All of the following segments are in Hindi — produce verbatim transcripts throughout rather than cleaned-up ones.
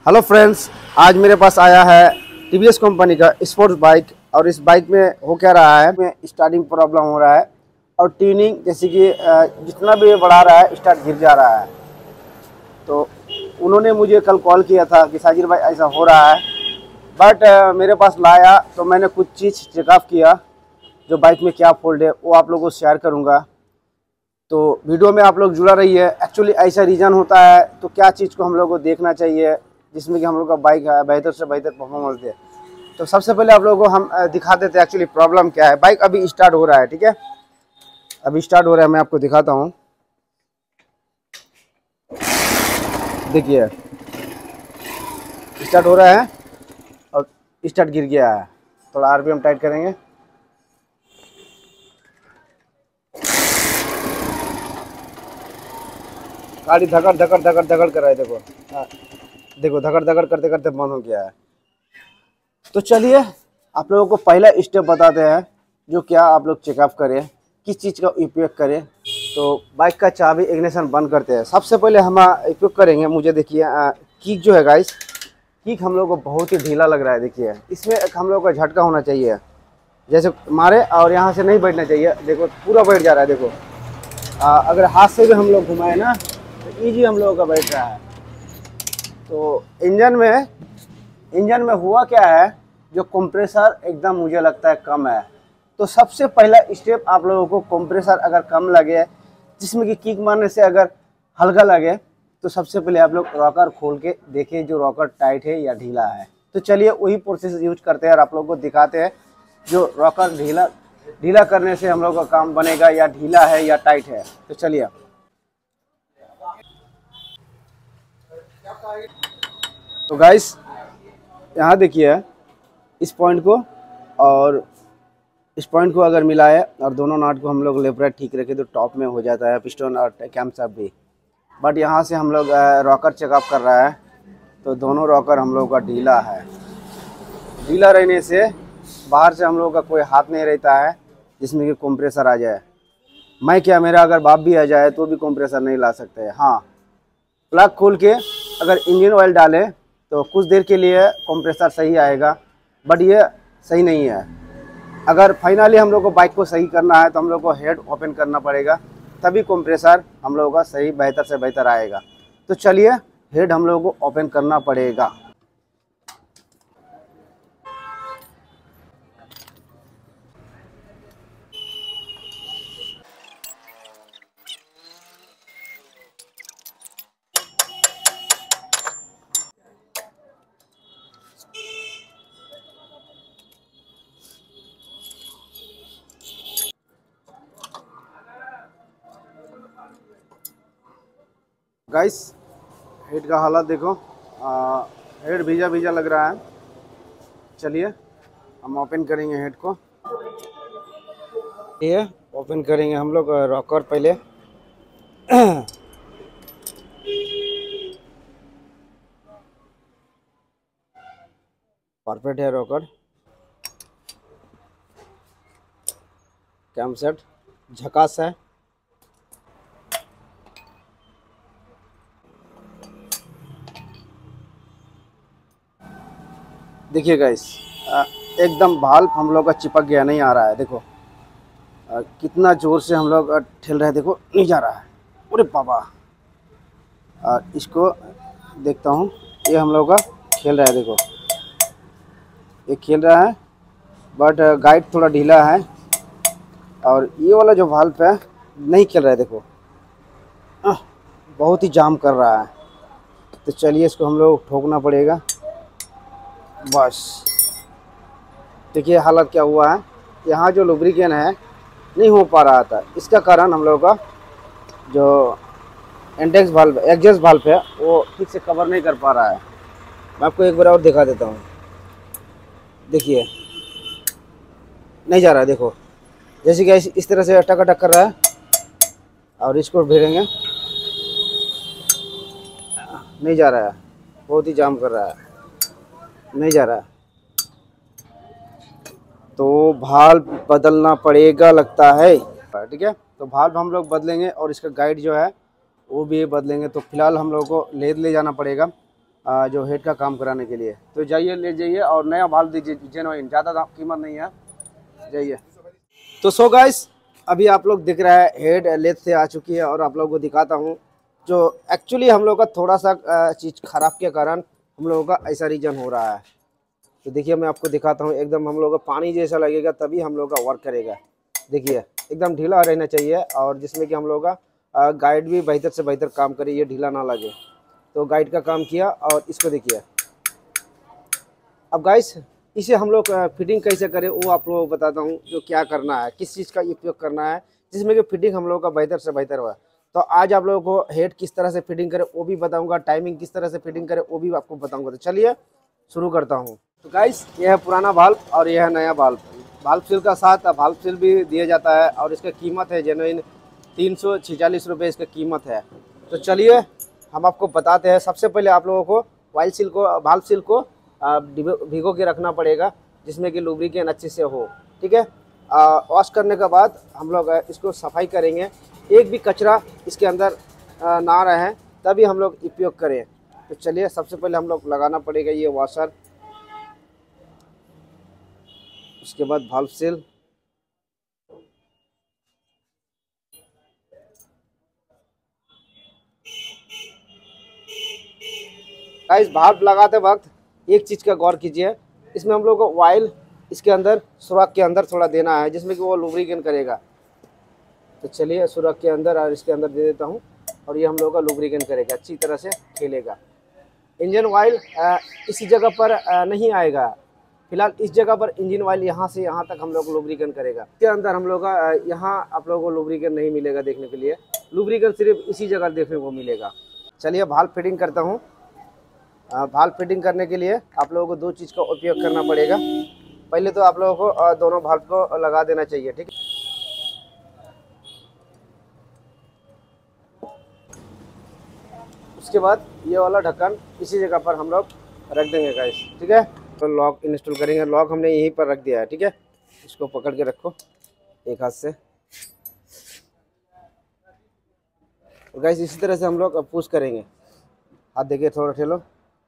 हेलो फ्रेंड्स, आज मेरे पास आया है टीवीएस कंपनी का स्पोर्ट्स बाइक। और इस बाइक में हो क्या रहा है, में स्टार्टिंग प्रॉब्लम हो रहा है और ट्यूनिंग जैसे कि जितना भी बढ़ा रहा है स्टार्ट गिर जा रहा है। तो उन्होंने मुझे कल कॉल किया था कि साजिर भाई ऐसा हो रहा है, बट मेरे पास लाया तो मैंने कुछ चीज़ चेकअप किया। जो बाइक में क्या फॉल्ट है वो आप लोगों को शेयर करूँगा, तो वीडियो में आप लोग जुड़ा रहिए। एक्चुअली ऐसा रीज़न होता है तो क्या चीज़ को हम लोग को देखना चाहिए जिसमें कि हम लोग का बाइक है बेहतर से बेहतर परफॉर्मेंस दे। तो सबसे पहले आप लोगों को हम दिखा देते हैं एक्चुअली प्रॉब्लम क्या है। बाइक अभी स्टार्ट हो रहा है, ठीक है, अभी स्टार्ट हो रहा है, मैं आपको दिखाता हूँ। देखिए स्टार्ट हो रहा है और स्टार्ट गिर गया है। थोड़ा आरपीएम टाइट करेंगे। गाड़ी धकड़ धकड़ धकड़ धकड़ कर रहा है, देखो। हाँ देखो, धकड़ धकड़ करते करते बंद हो गया है। तो चलिए आप लोगों को पहला स्टेप बताते हैं, जो क्या आप लोग चेकअप करें, किस चीज़ का उपयोग करें। तो बाइक का चाबी इग्निशन बंद करते हैं। सबसे पहले हम उपयोग करेंगे, मुझे देखिए किक जो है गाइस, किक हम लोग को बहुत ही ढीला लग रहा है। देखिए इसमें एक हम लोग का झटका होना चाहिए, जैसे मारे और यहाँ से नहीं बैठना चाहिए। देखो पूरा बैठ जा रहा है। देखो आ, अगर हाथ से भी हम लोग घुमाए ना तो ईजी हम लोगों का बैठ रहा है। तो इंजन में इंजन में हुआ क्या है, जो कंप्रेसर एकदम मुझे लगता है कम है। तो सबसे पहला स्टेप आप लोगों को, कंप्रेसर अगर कम लगे, जिसमें कि किक मारने से अगर हल्का लगे, तो सबसे पहले आप लोग रॉकर खोल के देखिए जो रॉकर टाइट है या ढीला है। तो चलिए वही प्रोसेस यूज करते हैं और आप लोगों को दिखाते हैं जो रॉकर ढीला ढीला करने से हम लोग का काम बनेगा, या ढीला है या टाइट है। तो चलिए, तो गाइस यहाँ देखिए इस पॉइंट को और इस पॉइंट को अगर मिलाए और दोनों नाट को हम लोग लेफ्ट राइट ठीक रखें तो टॉप में हो जाता है पिस्टन और कैमशाफ्ट भी। बट यहाँ से हम लोग रॉकर चेकअप कर रहा है तो दोनों रॉकर हम लोग का ढीला है। ढीला रहने से बाहर से हम लोग का कोई हाथ नहीं रहता है जिसमें कि कंप्रेसर आ जाए। मैं क्या, मेरा अगर बाप भी आ जाए तो भी कंप्रेसर नहीं ला सकते। हाँ, प्लग खोल के अगर इंजन ऑयल डालें तो कुछ देर के लिए कंप्रेसर सही आएगा, बट ये सही नहीं है। अगर फाइनली हम लोग को बाइक को सही करना है तो हम लोग को हेड ओपन करना पड़ेगा, तभी कंप्रेसर हम लोगों का सही बेहतर से बेहतर आएगा। तो चलिए हेड हम लोगों को ओपन करना पड़ेगा। गाइस हेड का हालत देखो, आ, हेड भीजा भीजा लग रहा है। चलिए हम ओपन करेंगे हेड को। ये ओपन करेंगे हम लोग रॉकर पहले। परफेक्ट है रॉकर, कैमसेट झकास है। देखिए गाइस एकदम भाल्व हम लोग का चिपक गया, नहीं आ रहा है। देखो आ, कितना ज़ोर से हम लोग ठेल रहे हैं, देखो नहीं जा रहा है। अरे बाबा, आ, इसको देखता हूँ। ये हम लोग का खेल रहा है, देखो ये खेल रहा है, बट गाइड थोड़ा ढीला है। और ये वाला जो भाल्व है नहीं खेल रहा है, देखो आ, बहुत ही जाम कर रहा है। तो चलिए इसको हम लोग ठोकना पड़ेगा बस। देखिए हालत क्या हुआ है, यहाँ जो लुब्रिकेंट है नहीं हो पा रहा था। इसका कारण हम लोगों का जो इंडेक्स वाल्व एग्जॉस्ट वाल्व है वो ठीक से कवर नहीं कर पा रहा है। मैं आपको एक बार और दिखा देता हूँ। देखिए नहीं जा रहा है, देखो जैसे कि इस तरह से अटक अटक कर रहा है। और इसको भेजेंगे, नहीं जा रहा है, बहुत ही जाम कर रहा है, नहीं जा रहा है। तो भाल्व बदलना पड़ेगा लगता है, ठीक है। तो भाल्व हम लोग बदलेंगे और इसका गाइड जो है वो भी बदलेंगे। तो फिलहाल हम लोग को लेद ले जाना पड़ेगा आ, जो हेड का काम कराने के लिए। तो जाइए ले जाइए और नया भाल्व दीजिए जेनुइन, ज़्यादा कीमत नहीं है, जाइए। तो सो गाइस, अभी आप लोग दिख रहा है हेड लेथ से आ चुकी है और आप लोगों को दिखाता हूँ जो एक्चुअली हम लोग का थोड़ा सा चीज़ ख़राब के कारण हम लोगों का ऐसा रीजन हो रहा है। तो देखिए मैं आपको दिखाता हूँ, एकदम हम लोग का पानी जैसा लगेगा तभी हम लोग का वर्क करेगा। देखिए एकदम ढीला रहना चाहिए और जिसमें कि हम लोग का गाइड भी बेहतर से बेहतर काम करे, ये ढीला ना लगे। तो गाइड का काम किया और इसको देखिए। अब गाइस इसे हम लोग फिटिंग कैसे करें वो आप लोगों को बताता हूँ, जो क्या करना है, किस चीज़ का उपयोग करना है जिसमें कि फिटिंग हम लोग का बेहतर से बेहतर हुआ। तो आज आप लोगों को हेड किस तरह से फिटिंग करें वो भी बताऊंगा, टाइमिंग किस तरह से फिटिंग करें वो भी आपको बताऊंगा। तो चलिए शुरू करता हूँ। तो गाइस यह है पुराना भाल्व और यह है नया भाल्व। भाल्व सील का साथ भाल्व सील भी दिया जाता है और इसका कीमत है जेनुइन तीन सौ छियालीस रुपये इसका कीमत है। तो चलिए हम आपको बताते हैं। सबसे पहले आप लोगों को ऑयल सील को, भाल्व सील को भिगो के रखना पड़ेगा जिसमें कि लुब्रिकेंट अच्छे से हो, ठीक है। वॉश करने के बाद हम लोग इसको सफाई करेंगे, एक भी कचरा इसके अंदर आ, ना रहे तभी हम लोग उपयोग करें। तो चलिए सबसे पहले हम लोग लगाना पड़ेगा ये वॉशर, उसके बाद भाल्व सील, गाइस भाल्व लगाते वक्त एक चीज़ का गौर कीजिए, इसमें हम लोग को ऑयल इसके अंदर सुराख के अंदर थोड़ा देना है जिसमें कि वो लुब्रिकेंट करेगा। तो चलिए सुराख के अंदर और इसके अंदर दे देता हूँ और ये हम लोग का लुब्रिकेंट करेगा, अच्छी तरह से खेलेगा। इंजन ऑयल इसी जगह पर आ, नहीं आएगा, फिलहाल इस जगह पर इंजन ऑयल यहाँ से यहाँ तक हम लोग को लुब्रिकेंट करेगा। इसके अंदर हम लोग का यहाँ आप लोगों को लुब्रिकेंट नहीं मिलेगा देखने के लिए, लुब्रिकेंट सिर्फ इसी जगह देखने को मिलेगा। चलिए भाल्व फिटिंग करता हूँ। भाल्व फिटिंग करने के लिए आप लोगों को दो चीज़ का उपयोग करना पड़ेगा। पहले तो आप लोगों को दोनों भाल्व को लगा देना चाहिए, ठीक है। उसके बाद ये वाला ढक्कन इसी जगह पर हम लोग रख देंगे गाइस, ठीक है। तो लॉक इंस्टॉल करेंगे, लॉक हमने यहीं पर रख दिया है, ठीक है। इसको पकड़ के रखो एक हाथ से। तो गाइस इसी तरह से हम लोग पुश करेंगे, हाथ देखिए थोड़ा ठेलो,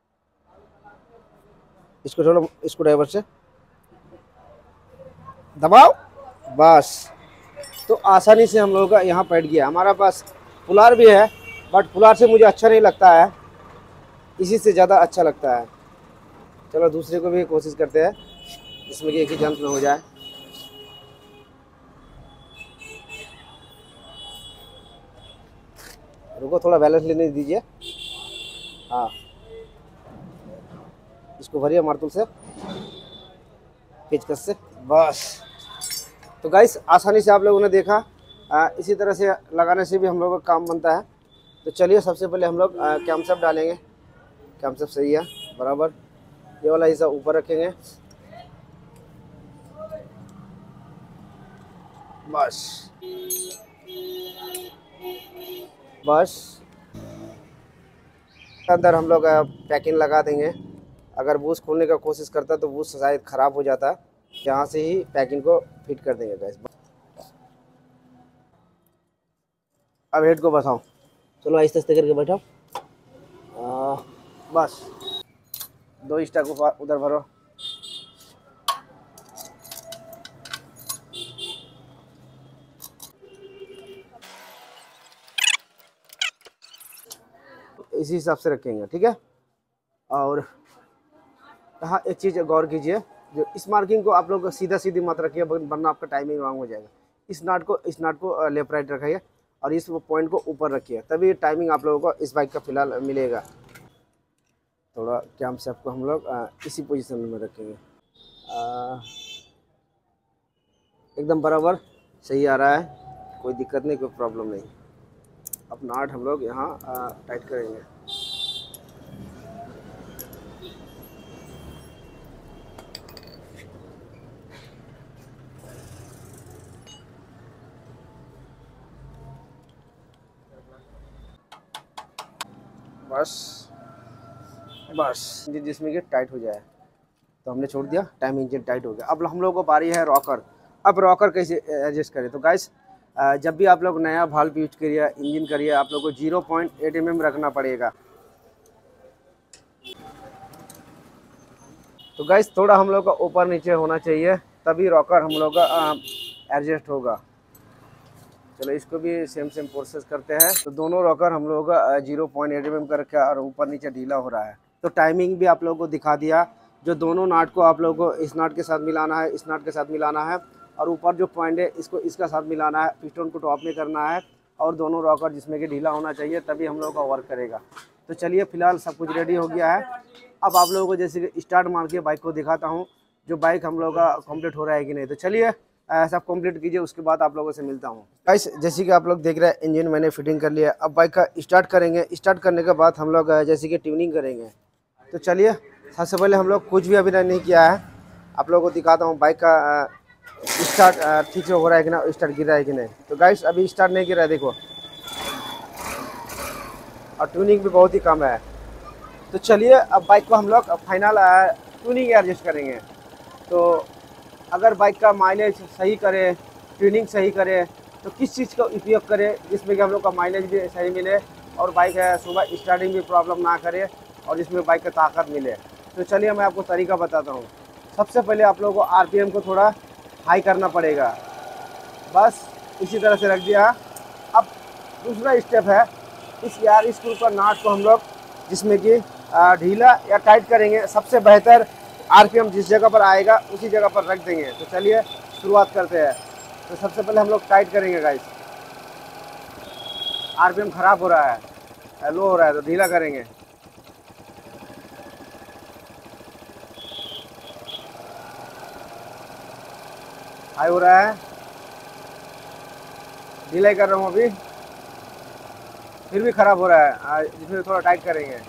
इसको ठेलो, इसको ड्राइवर से दबाओ, बस। तो आसानी से हम लोगों का यहाँ बैठ गया। हमारा पास पुलार भी है बट पुलार से मुझे अच्छा नहीं लगता है, इसी से ज़्यादा अच्छा लगता है। चलो दूसरे को भी कोशिश करते हैं जिसमें कि एक ही जंप में हो जाए। रुको थोड़ा बैलेंस लेने दीजिए। हाँ इसको भरिए मार्तुल से, पेचकस से, बस। तो गाइस आसानी से आप लोगों ने देखा, आ, इसी तरह से लगाने से भी हम लोगों का काम बनता है। तो चलिए सबसे पहले हम लोग कैमशैफ्ट डालेंगे। कैमशैफ्ट सही है बराबर, ये वाला हिस्सा ऊपर रखेंगे, बस बस। अंदर हम लोग पैकिंग लगा देंगे। अगर बूस खोलने का कोशिश करता तो बूस शायद ख़राब हो जाता, यहाँ से ही पैकिंग को फिट कर देंगे गाइस। अब हेड को बैठाओ, चलो आहिस्ते आहिस्ते करके बैठाओ, बस। दो स्टा को उधर भरो, इसी हिसाब से रखेंगे, ठीक है। और हाँ एक चीज़ गौर कीजिए, जो इस मार्किंग को आप लोग सीधा सीधी मत रखिए वरना आपका टाइमिंग रॉन्ग हो जाएगा। इस नाट को इस नाट को लेफ्ट राइट रखिए और इस पॉइंट को ऊपर रखिए, तभी टाइमिंग आप लोगों को इस बाइक का फिलहाल मिलेगा। थोड़ा कैमशैफ्ट को हम लोग इसी पोजीशन में रखेंगे, एकदम बराबर सही आ रहा है, कोई दिक्कत नहीं, कोई प्रॉब्लम नहीं। अब नाट हम लोग यहाँ टाइट करेंगे, बस बस जिसमें कि टाइट हो जाए। तो हमने छोड़ दिया, टाइम इंजन टाइट हो गया। अब हम लोगों को बारी है रॉकर। अब रॉकर कैसे एडजस्ट करें? तो गाइस जब भी आप लोग नया भाल्व यूज करिए, इंजन करिए, आप लोग को zero point eight M M रखना पड़ेगा। तो गाइस थोड़ा हम लोग का ऊपर नीचे होना चाहिए, तभी रॉकर हम लोग का एडजस्ट होगा। चलो इसको भी सेम सेम प्रोसेस करते हैं। तो दोनों रॉकर हम लोग का zero point eight M M करके और ऊपर नीचे ढीला हो रहा है। तो टाइमिंग भी आप लोगों को दिखा दिया। जो दोनों नाट को आप लोगों को इस नाट के साथ मिलाना है, इस नाट के साथ मिलाना है, और ऊपर जो पॉइंट है इसको इसका साथ मिलाना है, पिस्टन को टॉप में करना है, और दोनों रॉकर जिसमें कि ढीला होना चाहिए, तभी हम लोग का वर्क करेगा। तो चलिए फिलहाल सब कुछ रेडी हो गया है। अब आप लोगों को जैसे कि स्टार्ट मार के बाइक को दिखाता हूँ, जो बाइक हम लोग का कंप्लीट हो रहा है कि नहीं। तो चलिए सब कंप्लीट कीजिए, उसके बाद आप लोगों से मिलता हूँ। गाइस जैसे कि आप लोग देख रहे हैं, इंजन मैंने फिटिंग कर लिया। अब बाइक का स्टार्ट करेंगे। स्टार्ट करने के बाद हम लोग जैसे कि ट्यूनिंग करेंगे। तो चलिए सबसे पहले हम लोग कुछ भी अभी नहीं किया है, आप लोगों को दिखाता हूँ बाइक का स्टार्ट ठीक से हो रहा है कि ना, स्टार्ट गिर रहा है कि नहीं। तो गाइस अभी स्टार्ट नहीं गिर रहा है, देखो, और ट्यूनिंग भी बहुत ही कम है। तो चलिए अब बाइक को हम लोग फाइनल ट्यूनिंग एडजस्ट करेंगे। तो अगर बाइक का माइलेज सही करे, ट्यूनिंग सही करे, तो किस चीज़ का उपयोग करें जिसमें कि हम लोग का माइलेज भी सही मिले और बाइक सुबह स्टार्टिंग भी प्रॉब्लम ना करे और जिसमें बाइक का ताकत मिले। तो चलिए मैं आपको तरीका बताता हूँ। सबसे पहले आप लोगों को आरपीएम को थोड़ा हाई करना पड़ेगा, बस इसी तरह से रख दिया। अब दूसरा स्टेप है, इस यार स्क्रू का नाट को हम लोग जिसमें कि ढीला या टाइट करेंगे। सबसे बेहतर आरपीएम जिस जगह पर आएगा उसी जगह पर रख देंगे। तो चलिए शुरुआत करते हैं। तो सबसे पहले हम लोग टाइट करेंगे गाइस। आरपीएम ख़राब हो रहा है, लो हो रहा है, तो ढीला करेंगे। हाई हो रहा है, ढीला ही कर रहा हूँ अभी, फिर भी ख़राब हो रहा है, जिसमें थोड़ा टाइट करेंगे।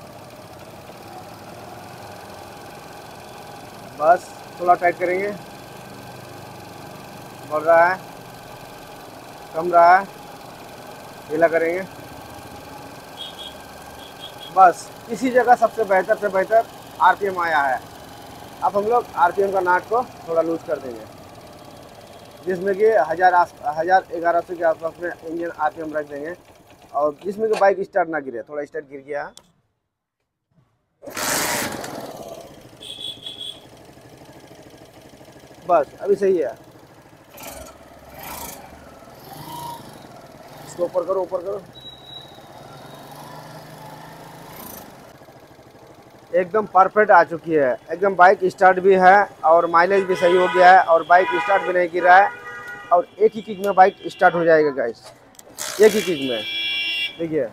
बस थोड़ा टाइट करेंगे। बढ़ रहा है, कम रहा है, ढीला करेंगे। बस इसी जगह सबसे बेहतर से बेहतर आरपीएम आया है। अब हम लोग आरपीएम का नाट को थोड़ा लूज कर देंगे, जिसमें कि हज़ार हज़ार ग्यारह सौ के आसपास में इंजन आरपीएम रख देंगे, और जिसमें कि बाइक स्टार्ट ना गिरे। थोड़ा स्टार्ट गिर गया, बस अभी सही है। इसको ऊपर करो, ऊपर करो, एकदम परफेक्ट आ चुकी है। एकदम बाइक स्टार्ट भी है और माइलेज भी सही हो गया है, और बाइक स्टार्ट भी नहीं गिरा है, और एक ही किक में बाइक स्टार्ट हो जाएगा गाइस, एक ही किक में। देखिए,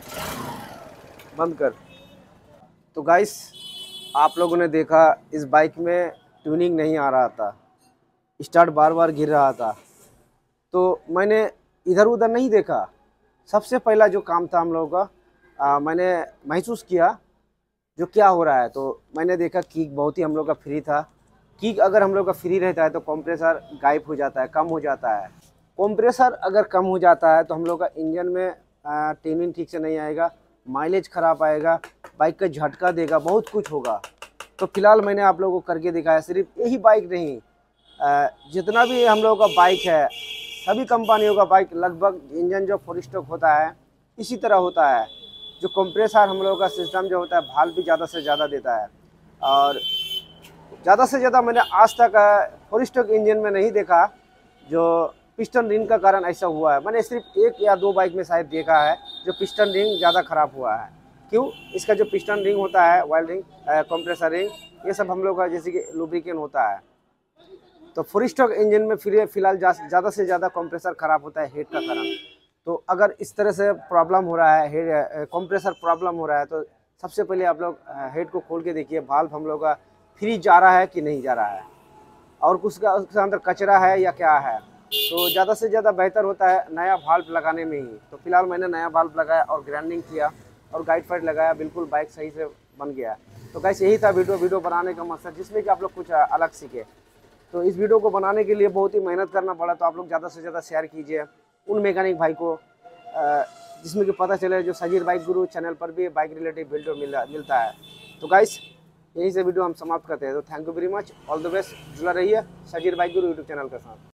बंद कर। तो गाइस आप लोगों ने देखा इस बाइक में ट्यूनिंग नहीं आ रहा था, स्टार्ट बार बार गिर रहा था। तो मैंने इधर उधर नहीं देखा। सबसे पहला जो काम था हम लोगों का, आ, मैंने महसूस किया जो क्या हो रहा है। तो मैंने देखा किक बहुत ही हम लोग का फ्री था। किक अगर हम लोग का फ्री रहता है तो कंप्रेसर गायब हो जाता है, कम हो जाता है। कंप्रेसर अगर कम हो जाता है तो हम लोग का इंजन में ट्यूनिंग ठीक से नहीं आएगा, माइलेज ख़राब आएगा, बाइक का झटका देगा, बहुत कुछ होगा। तो फिलहाल मैंने आप लोगों को करके दिखाया। सिर्फ यही बाइक नहीं, आ, जितना भी हम लोगों का बाइक है, सभी कंपनियों का बाइक लगभग इंजन जो फोर स्ट्रोक होता है इसी तरह होता है। जो कंप्रेसर हम लोगों का सिस्टम जो होता है, भाल भी ज़्यादा से ज़्यादा देता है, और ज़्यादा से ज़्यादा मैंने आज तक फोर स्ट्रोक इंजन में नहीं देखा जो पिस्टन रिंग का कारण ऐसा हुआ है। मैंने सिर्फ एक या दो बाइक में शायद देखा है जो पिस्टन रिंग ज़्यादा ख़राब हुआ है। क्यों? इसका जो पिस्टन रिंग होता है, ऑयल रिंग, कंप्रेसर रिंग, ये सब हम लोग का जैसे कि लुब्रिकेंट होता है। तो फोर स्ट्रोक इंजन में फिर फिलहाल ज़्यादा से ज़्यादा कंप्रेसर ख़राब होता है हेड का कारण। तो अगर इस तरह से प्रॉब्लम हो रहा है, हेड कंप्रेसर प्रॉब्लम हो रहा है, तो सबसे पहले आप लोग हेड को खोल के देखिए, वाल्व हम लोग का फ्री जा रहा है कि नहीं जा रहा है, और कुछ का उसके अंदर कचरा है या क्या है। तो ज़्यादा से ज़्यादा बेहतर होता है नया वाल्व लगाने में ही। तो फिलहाल मैंने नया वाल्व लगाया और ग्राइंडिंग किया और गाइड फाइट लगाया, बिल्कुल बाइक सही से बन गया। तो गाइस यही था वीडियो वीडियो बनाने का मकसद, जिसमें कि आप लोग कुछ अलग सीखे। तो इस वीडियो को बनाने के लिए बहुत ही मेहनत करना पड़ा, तो आप लोग ज़्यादा से ज़्यादा शेयर कीजिए उन मैकेनिक भाई को, जिसमें कि पता चले जो सजीर बाइक गुरु चैनल पर भी बाइक रिलेटेड वीडियो मिला मिलता है। तो गाइस यहीं से वीडियो हम समाप्त करते हैं। तो thank you very much, all the best, जुड़ा रहिए Sajir bike guru YouTube channel के साथ।